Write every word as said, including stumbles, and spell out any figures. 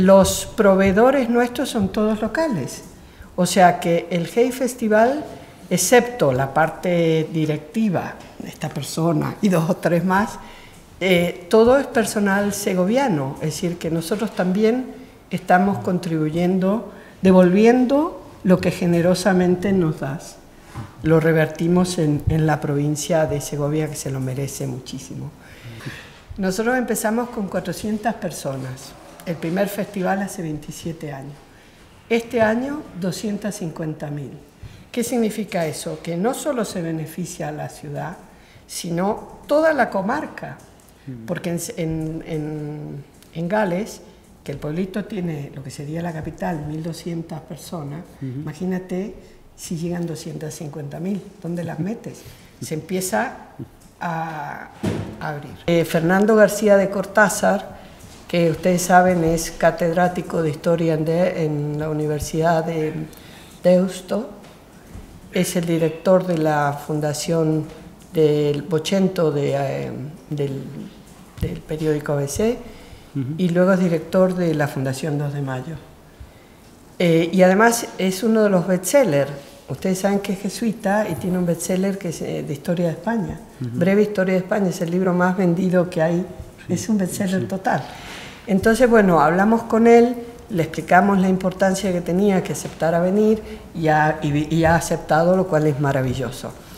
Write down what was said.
Los proveedores nuestros son todos locales, o sea que el Hey Festival, excepto la parte directiva, esta persona y dos o tres más, eh, todo es personal segoviano, es decir, que nosotros también estamos contribuyendo, devolviendo lo que generosamente nos das. Lo revertimos en, en la provincia de Segovia, que se lo merece muchísimo. Nosotros empezamos con cuatrocientas personas, el primer festival hace veintisiete años. Este año, doscientas cincuenta mil. ¿Qué significa eso? Que no solo se beneficia a la ciudad, sino toda la comarca. Porque en, en, en, en Gales, que el pueblito tiene lo que sería la capital, mil doscientas personas, uh-huh. Imagínate si llegan doscientas cincuenta mil, ¿dónde las metes? Se empieza a, a abrir. Eh, Fernando García de Cortázar, que ustedes saben es catedrático de Historia en, de, en la Universidad de Deusto, es el director de la Fundación del Bochento de, eh, del, del periódico A B C, uh-huh. Y luego es director de la Fundación dos de mayo. Eh, y además es uno de los bestsellers. Ustedes saben que es jesuita y tiene un bestseller que es de Historia de España. Uh-huh. Breve Historia de España, es el libro más vendido que hay, sí, es un bestseller sí. total. Entonces, bueno, hablamos con él, le explicamos la importancia que tenía que aceptara venir y ha, y, y ha aceptado, lo cual es maravilloso.